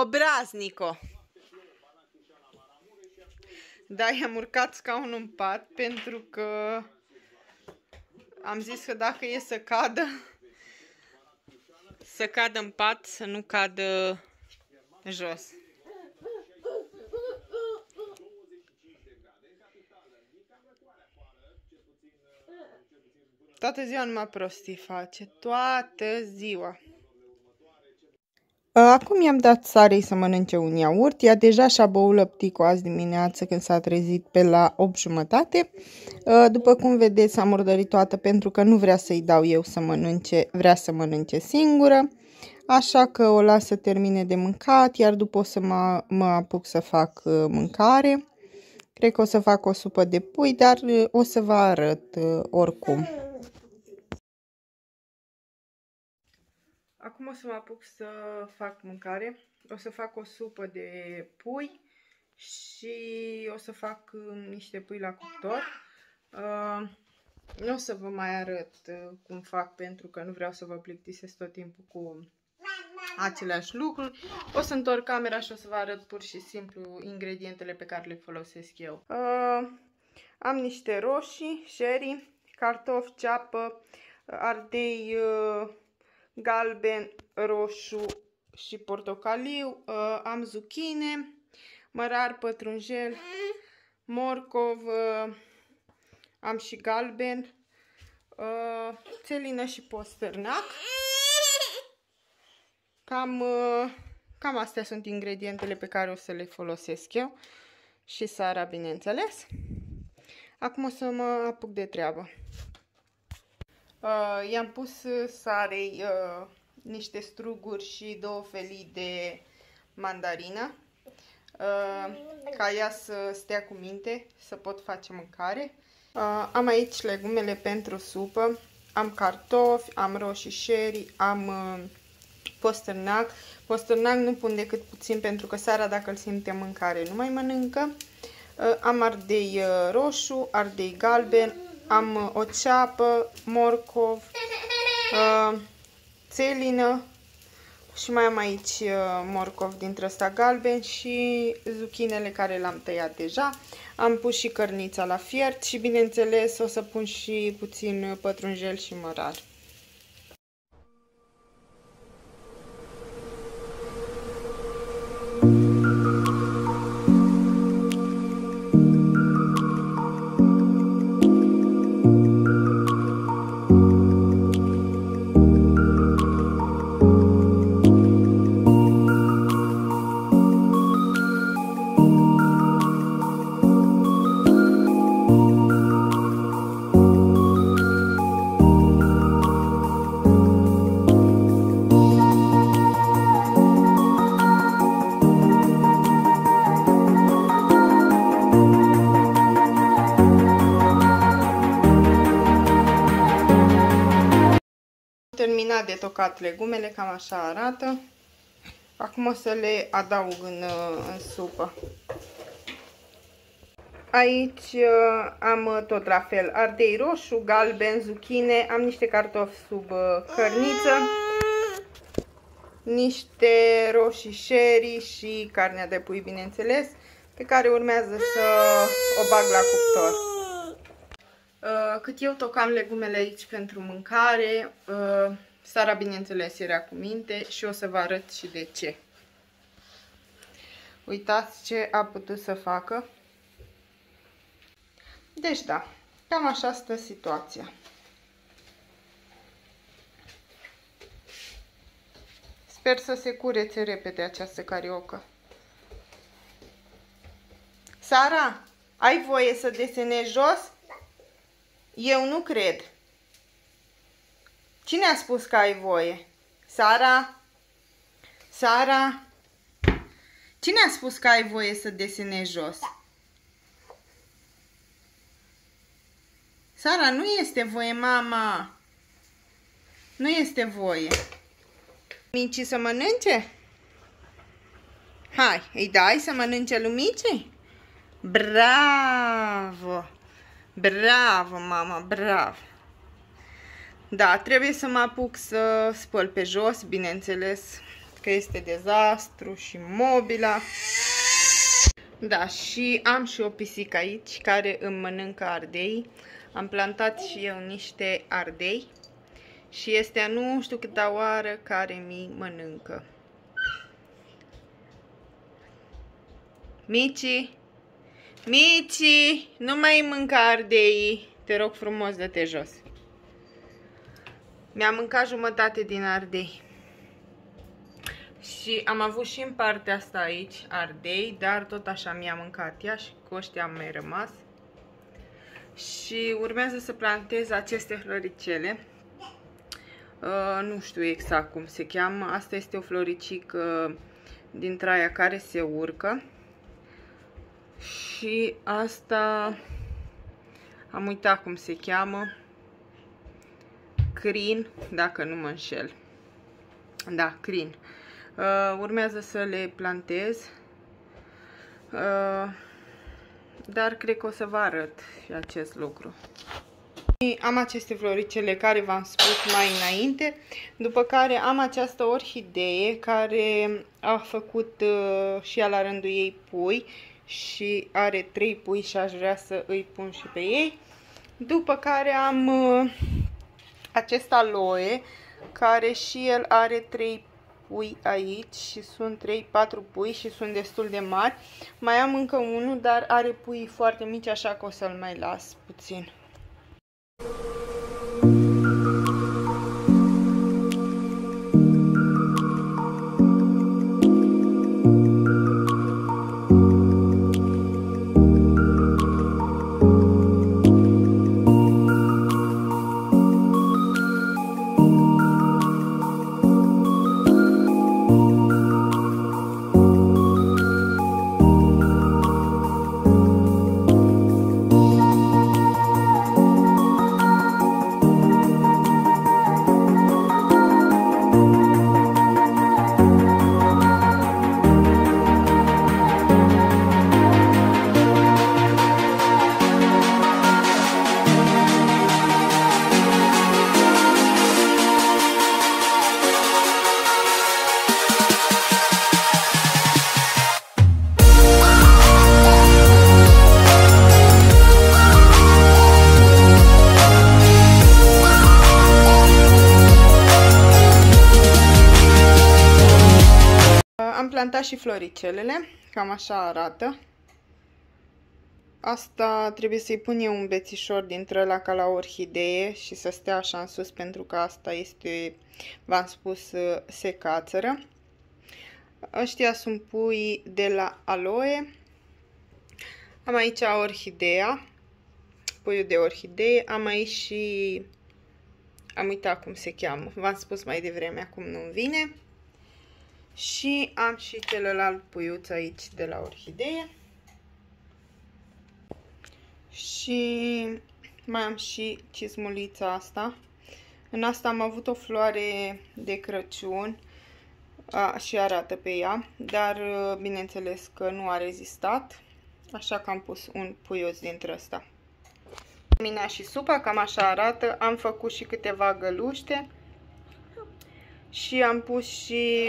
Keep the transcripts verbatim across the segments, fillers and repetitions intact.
Obraznico. Da, i-am urcat scaunul în pat pentru că am zis că dacă e să cadă, să cadă în pat, să nu cadă jos. Toată ziua numai prostii face, toată ziua. Acum i-am dat Sarei să mănânce un iaurt. Ea deja și-a băut lăpticul azi dimineață când s-a trezit pe la opt jumătate. După cum vedeți, am murdărit toată pentru că nu vrea să-i dau eu să mănânce, vrea să mănânce singură. Așa că o las să termine de mâncat, iar după o să mă, mă apuc să fac mâncare. Cred că o să fac o supă de pui, dar o să vă arăt oricum. Acum o să mă apuc să fac mâncare. O să fac o supă de pui și o să fac niște pui la cuptor. Uh, nu o să vă mai arăt uh, cum fac pentru că nu vreau să vă plictisesc tot timpul cu aceleași lucruri. O să întorc camera și o să vă arăt pur și simplu ingredientele pe care le folosesc eu. Uh, am niște roșii, sherry, cartofi, ceapă, ardei uh, galben, roșu și portocaliu, uh, am zucchine, mărar, pătrunjel, morcov, uh, am și galben, uh, țelină și pastărnac. Cam, uh, cam astea sunt ingredientele pe care o să le folosesc eu și Sara, bineînțeles. Acum o să mă apuc de treabă. Uh, I-am pus Sarei uh, niște struguri și două felii de mandarină uh, ca ea să stea cu minte, să pot face mâncare. Uh, am aici legumele pentru supă, am cartofi, am roșii sherry, am uh, pastărnac. Pastărnac nu pun decât puțin pentru că Sara, dacă îl simte mâncare, nu mai mănâncă. Uh, am ardei uh, roșu, ardei galben, am o ceapă, morcov, uh, țelină și mai am aici uh, morcov dintre ăsta galben și zuchinele care le-am tăiat deja. Am pus și cărnița la fiert și bineînțeles o să pun și puțin pătrunjel și mărar. Terminat de tocat legumele, cam așa arată. Acum o să le adaug în, în supă. Aici am tot la fel ardei roșu, galben, zucchine, am niște cartofi sub cărniță, niște roșii sherry și carnea de pui, bineînțeles, pe care urmează să o bag la cuptor. Cât eu tocam legumele aici pentru mâncare, Sara, bineînțeles, era cu minte și o să vă arăt și de ce. Uitați ce a putut să facă. Deci da, cam așa stă situația. Sper să se curețe repede această cariocă. Sara, ai voie să desenezi jos? Eu nu cred. Cine a spus că ai voie? Sara? Sara? Cine a spus că ai voie să desenezi jos? Sara, nu este voie, mama. Nu este voie. Mici să mănânce? Hai, îi dai să mănânce lumicii? Bravo! Bravo, mama, bravo! Da, trebuie să mă apuc să spăl pe jos, bineînțeles, că este dezastru și mobila. Da, și am și o pisică aici care îmi mănâncă ardei. Am plantat și eu niște ardei și este a nu știu câta oară care mi mănâncă. Mici, Mici, nu mai mânca ardei. Te rog frumos, dă-te jos. Mi-a mâncat jumătate din ardei. Și am avut și în partea asta aici ardei, dar tot așa mi-a mâncat ea și cu ăștia am mai rămas. Și urmează să plantez aceste floricele. Uh, nu știu exact cum se cheamă. Asta este o floricică dintre aia care se urcă. Și asta am uitat cum se cheamă. Crin, dacă nu mă înșel. Da, crin. Uh, urmează să le plantez. Uh, dar cred că o să vă arăt și acest lucru. Am aceste floricele care v-am spus mai înainte. După care am această orhidee care a făcut uh, și ea la rândul ei pui. Și are trei pui și aș vrea să îi pun și pe ei. După care am uh, acest aloe care și el are trei pui aici și sunt trei patru pui și sunt destul de mari. Mai am încă unul, dar are pui foarte mici, așa că o să-l mai las puțin. Am plantat și floricelele, cam așa arată. Asta trebuie să-i pun eu un bețișor dintre ăla ca la orhidee și să stea așa în sus, pentru că asta este, v-am spus, se cațără. Ăștia sunt pui de la aloe. Am aici orhidea, puiul de orhidee. Am aici și... am uitat cum se cheamă, v-am spus mai devreme, acum nu-mi vine. Și am și celălalt puiuț aici de la orhidee. Și mai am și cizmulița asta. În asta am avut o floare de Crăciun a, și arată pe ea, dar bineînțeles că nu a rezistat, așa că am pus un puiuț dintre ăsta. Mina și supa, cam așa arată. Am făcut și câteva găluște și am pus și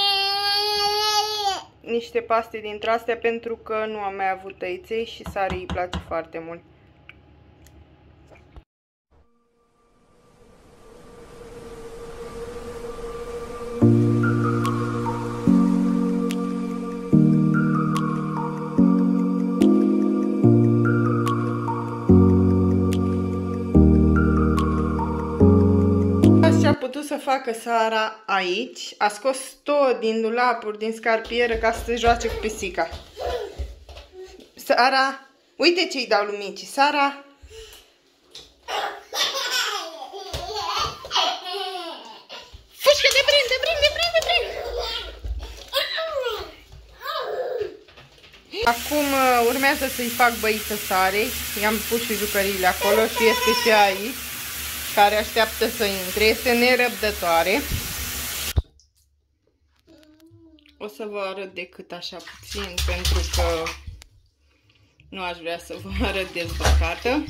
niște paste dintre astea, pentru că nu am mai avut tăiței și Sarii îi place foarte mult. Ce a putut să facă Sara aici? A scos tot din dulapuri, din scarpieră, ca să se joace cu pisica. Sara, uite ce-i dau lui Mici. Sara, fușcă, te prind, te prind, te prind, te prind. Acum urmează să-i fac băiță Sarei. I-am pus și jucăriile acolo și este și aici, care așteaptă să intre. Este nerăbdătoare. O să vă arăt decât așa puțin, pentru că nu aș vrea să vă arăt dezbrăcată.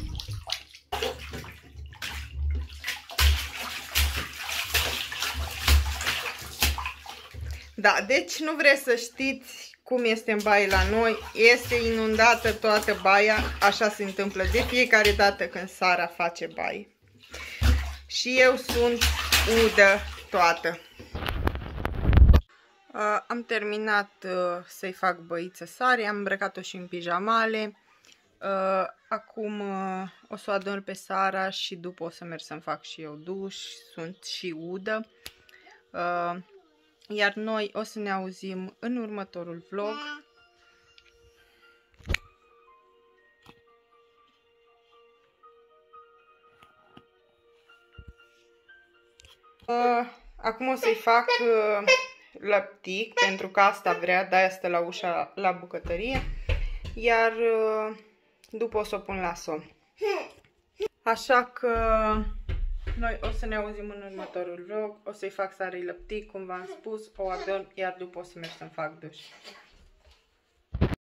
Da, deci nu vreți să știți cum este în baie la noi. Este inundată toată baia. Așa se întâmplă de fiecare dată când Sara face baie. Și eu sunt udă toată. Uh, am terminat uh, să-i fac băiță Sarei. Am îmbrăcat-o și în pijamale. Uh, acum uh, o să o adorm pe Sara și după o să merg să-mi fac și eu duș. Sunt și udă. Uh, Iar noi o să ne auzim în următorul vlog. Uh, acum o să-i fac uh, lăptic, pentru că asta vrea, de-aia stă la ușa la bucătărie. Iar uh, după o să o pun la somn. Așa că noi o să ne auzim în următorul vlog. O să-i fac Sarei lăptic, cum v-am spus, o adorm, iar după o să merg să-mi fac duș.